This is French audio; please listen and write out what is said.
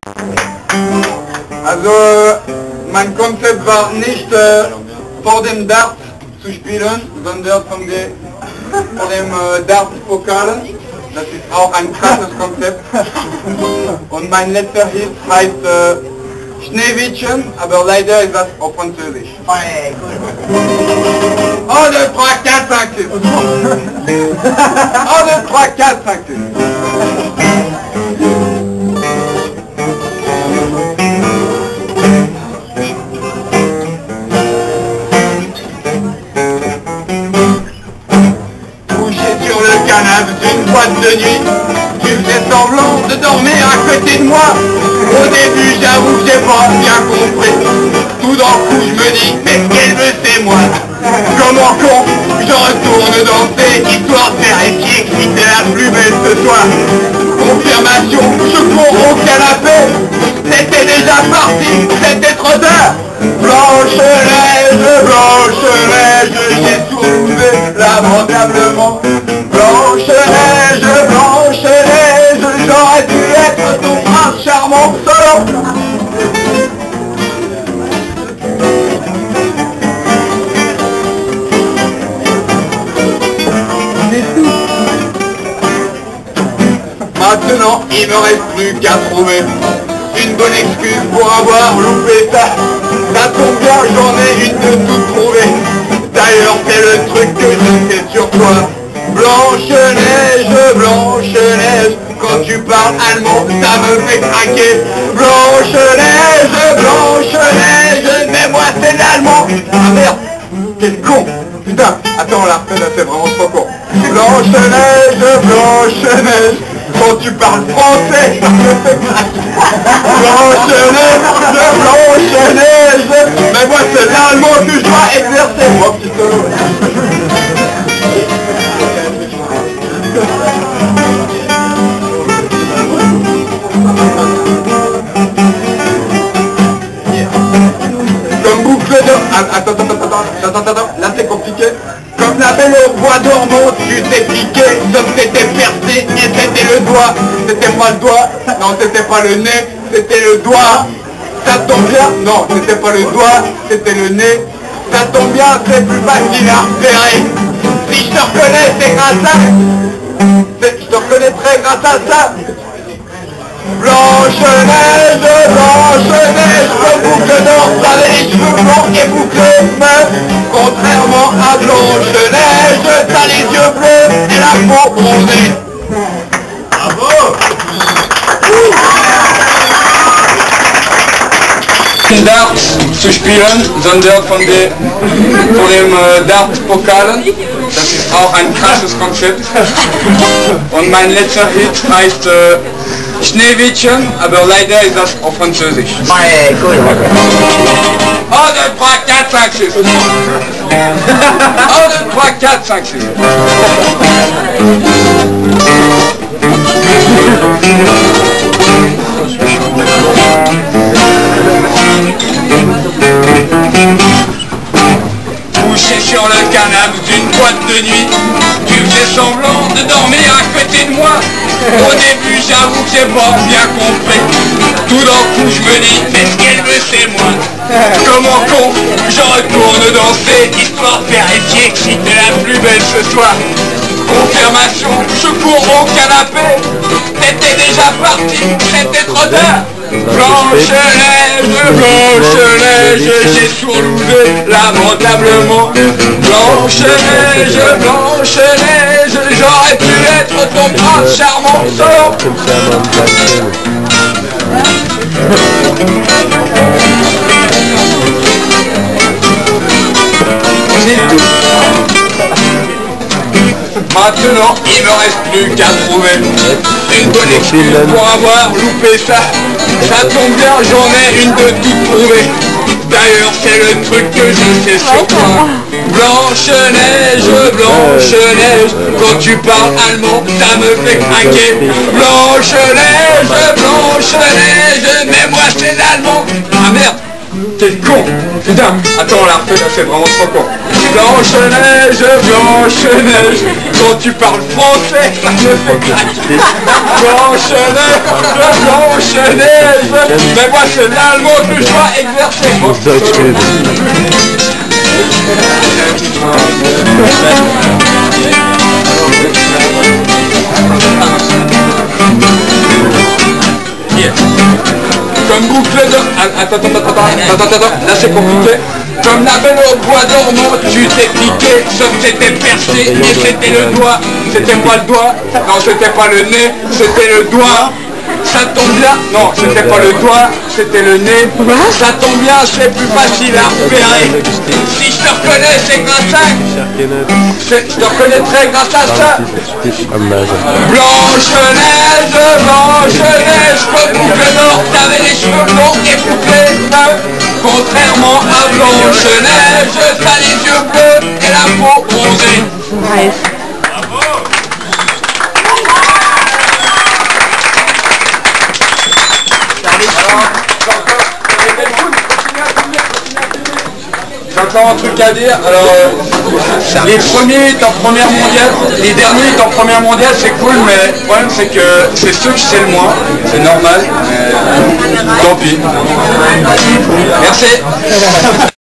Also, mein Konzept war nicht vor dem Dart zu spielen, sondern vor dem Dart-Pokalen. Das ist auch ein krasses Konzept. Und mein letzter Hit heißt Schneewittchen, aber leider ist das auf Französisch. 1, 2, 3, 4, 5, 6. 1, 2, 3, 4, 5, 6. D'une boîte de nuit, tu faisais semblant de dormir à côté de moi. Au début j'avoue que j'ai pas bien compris. Tout d'un coup je me dis, mais qu'elle veut c'est moi. Comme en con, je retourne danser, histoire de vérifier que c'était la plus belle ce soir. Confirmation, je cours au canapé. C'était déjà parti, c'était trop tard. Blanche-Neige, j'ai soulevé lamentablement. Blanche-Neige, j'aurais dû être ton prince charmant solo. Maintenant, il me reste plus qu'à trouver une bonne excuse pour avoir loupé ça. Ça tombe bien, j'en ai une de toute trouvée. D'ailleurs, c'est le truc que je sais sur toi. Blanche-Neige, quand tu parles allemand, ça me fait craquer. Blanche-Neige, mais moi c'est l'allemand. Ah merde, quel con. Putain, attends, la refait, c'est vraiment trop con. Blanche-Neige, quand tu parles français, ça me fait craquer. Blanche-Neige, mais moi c'est l'allemand que je dois exercer. Moi, petit solo. Comme boucle de... Attends, là c'est compliqué. Comme la belle au bois dormant, tu t'es piqué, sauf que t'étais percé et c'était le doigt. C'était pas le doigt, non c'était pas le nez, c'était le doigt. Ça tombe bien, non c'était pas le doigt, c'était le nez. Ça tombe bien, c'est plus facile à repérer. Si je te reconnais, c'est grâce à... Je te reconnaîtrai grâce à ça. Blanche-Neige, le boucle d'or, ça les cheveux blancs et bouclés, mais contrairement à Blanche-Neige, t'as les yeux bleus et la peau bronzée. Bravo. Dart zu spielen, sondern vor dem Dart-Pokalen. Das ist auch ein krasses Konzept. Und mein letzter Hit heißt Schneewittchen, aber leider ist das auf Französisch. Ouais, cool. 1, 2, 3, 4, 5, 6. 1, 2, 3, 4, 5, 6. Couché sur le canapé d'une boîte de nuit, tu faisais semblant de dormir à côté de moi. Au début j'avoue que j'ai pas bien compris. Tout d'un coup je me dis, mais ce qu'elle veut c'est moi. Comme en con, je retourne danser, histoire de vérifier que j'étais la plus belle ce soir. Confirmation, je cours au canapé. T'étais déjà parti, c'était trop tard. Blanche-Neige, j'ai soulevé lamentablement. Blanche-Neige, j'aurais pu être ton prince charmant solo. Maintenant, il me reste plus qu'à trouver une bonne excuse pour avoir loupé ça. Ça tombe bien, j'en ai une de toute trouvée. D'ailleurs, c'est le truc que je sais sur toi. Blanche-Neige, quand tu parles allemand, ça me fait craquer. Blanche-Neige, mais moi c'est l'allemand. Ah merde, Quel con. Putain, attends, on la refait, là, c'est vraiment trop con. Blanche-Neige, quand tu parles français, ça me fait craquer. Blanche-Neige, mais moi c'est l'allemand que je dois exercer. Comme boucle de... Attends, là c'est compliqué. Comme la belle au bois dormant, tu t'es piqué, sauf que c'était percé et c'était le doigt. C'était pas le doigt, non c'était pas le nez, c'était le doigt. Ça tombe bien, non c'était pas le doigt, c'était le nez. Ça tombe bien, c'est plus facile à repérer. Si je te reconnais, c'est grâce à... Je te reconnaîtrai grâce à ça. Blanche-Neige, comme boucle d'or, t'avais les cheveux longs et bouclés. Contrairement à Blanche-Neige, t'as les yeux bleus et la peau bronzée. Nice. J'ai encore un truc à dire. Alors, les premiers étaient en première mondiale, les derniers étaient en première mondiale, c'est cool, mais le problème c'est que c'est ceux qui c'est le moins, c'est normal, tant pis. Merci.